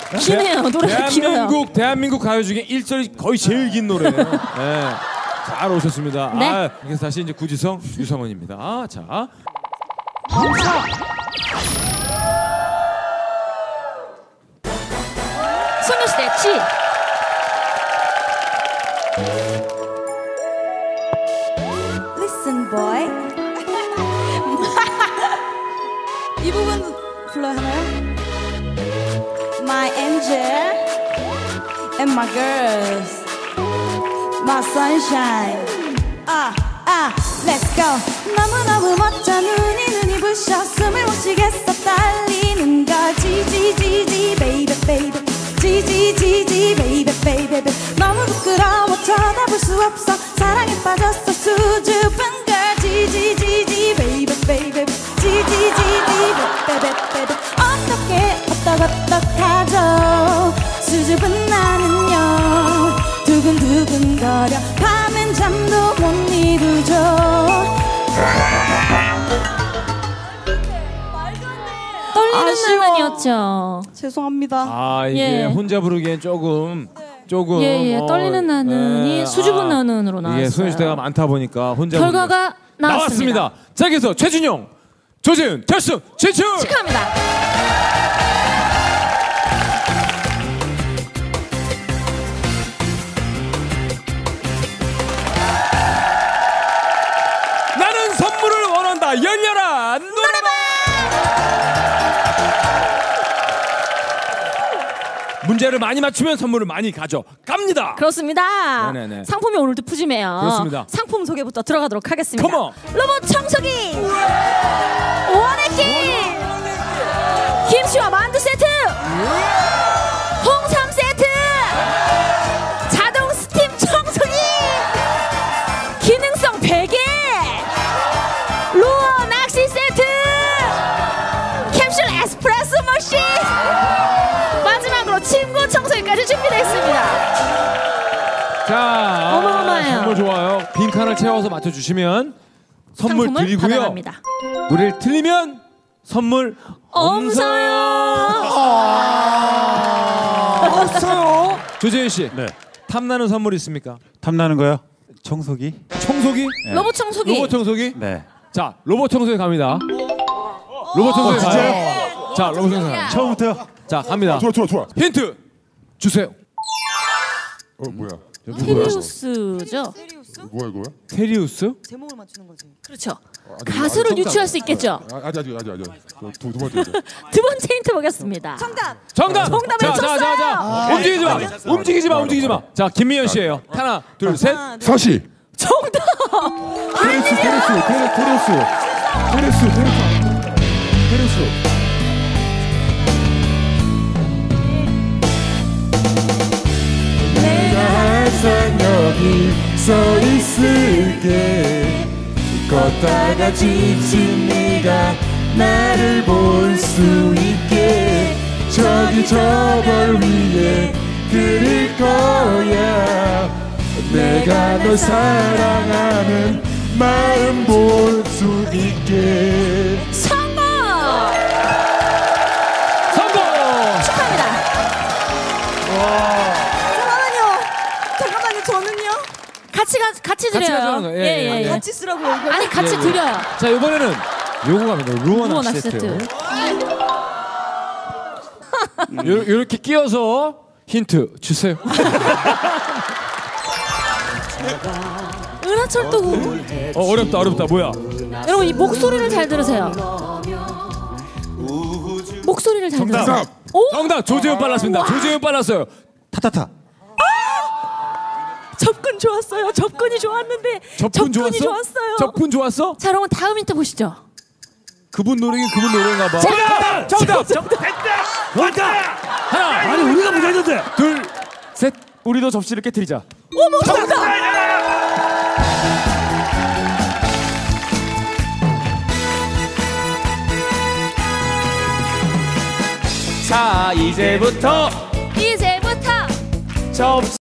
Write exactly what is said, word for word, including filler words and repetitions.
기네요. 노래가 길어요. 대한민국 대한민국 가요 중에 일 절이 거의 제일 긴 노래예요. 네. 잘 오셨습니다. 네. 아, 그래서 다시 이제 구지성 유성원입니다. 아, 자. 소녀시대 지. Listen boy. 이 부분 불러야 하나요? My angel and my girls, my sunshine. 아, 아, let's go. 너무너무 멋져 눈이 눈이 부셔 숨을 못 쉬겠어 떨리는 걸 지지지지 baby baby 지지지지 baby baby 너무 부끄러워 쳐다볼 수 없어 사랑에 빠졌어 수줍은 걸 지지지지 baby baby 지지지지 baby baby 어떻게 어떡어떡하죠 수줍은 나는요 두근두근거려 밤엔 잠도 못 이루죠 떨리는 아쉬워. 나는이었죠. 죄송합니다. 아, 이게 예. 혼자 부르기엔 조금 조금 예, 예. 어, 떨리는 나는이 예. 수줍은 아, 나는으로 나왔어요. 이게 소녀시대가 많다 보니까 혼자 결과가 부르기가- 나왔습니다. 나왔습니다. 자, 그래서 최준용, 조재은 결승 진출. 축하합니다. 나는 선물을 원한다. 열려라 노래방. 문제를 많이 맞추면 선물을 많이 가져갑니다. 그렇습니다. 네네네. 상품이 오늘도 푸짐해요. 그렇습니다. 상품 소개부터 들어가도록 하겠습니다. 컴온. 로봇 청소기 원액기 김치와 만두 세트 홍삼 세트 자동 스팀 청소기 기능성 베개 루어 낚시 세트 캡슐 에스프레소 머신 마지막으로 침구 청소기까지 준비되어 있습니다. 자, 어마어마해요. 선물 좋아요. 빈칸을 채워서 맞춰주시면 선물 상품을 드리고요. 받아갑니다. 노래를 틀리면 선물 없어요. 없어요. 조재현 씨, 네. 탐나는 선물 있습니까? 탐나는 거요? 청소기? 청소기? 네. 로봇 청소기. 로봇 청소기? 네. 자, 로봇 청소기 갑니다. 로봇 청소기 어, 가요. 진짜요? 자, 로봇 청소기 가요. 처음부터요? 자, 갑니다. 좋아 좋아 좋아. 힌트 주세요. 어 뭐야? 테리우스죠. 뭐야 이거야? 테리우스? 제목을 맞추는 거지. 그렇죠. 아직, 가수를 아직 유추할 정답. 수 있겠죠. 아, 아직 아직 아직 아직. 두, 두 번째. 두 번째 힌트 보겠습니다. 정답. 정답. 정답을 자, 자, 자, 자. 쳤어요. 움직이지 마. 움직이지 마. 움직이지 마. 자, 김미연 씨예요. 하나, 둘, 셋. 사시. 정답. 테레스 테레스 테레스 테레스 테레스 테레스 테레스. 내가 항상 여기 서 있을게. 걷다가 지친 네가 나를 볼 수 있게. 저기 저걸 위해 그릴 거야. 내가 널 사랑하는 마음 볼 수 있게. 성공. 성공. 축하합니다. 잠깐만요. 잠깐만요. 저는요. 같이 가, 같이 드려요. 가져가는 거예요. 예, 예, 예. 같이 쓰라고요. 이거. 아니 같이 예, 예. 드려요. 자, 이번에는 요거 갑니다. 루어 루어 낚시 낚시 세트. 세트. 요, 요렇게 끼워서 힌트 주세요. 은하철도. 어, 어렵다, 어렵다. 뭐야? 여러분 이 목소리를 잘 들으세요. 목소리를 잘 정답. 들으세요. 오? 정답. 조재현 빨랐습니다. 조재현 빨랐어요. 타타타. 접근 좋았어요. 접근이 좋았는데 접근 좋았어? 접근이 좋았어요. 접근 좋았어? 자, 여러분 다음 힌트 보시죠. 그분 노래긴 그분 노래인가 봐. 정답! 정답. 정답! 왔다. 하나. 아니 우리가 문제 했는데. 둘, 셋. 우리도 접시를 깨뜨리자. 어머, 정답! 자, 이제부터 이제부터 접시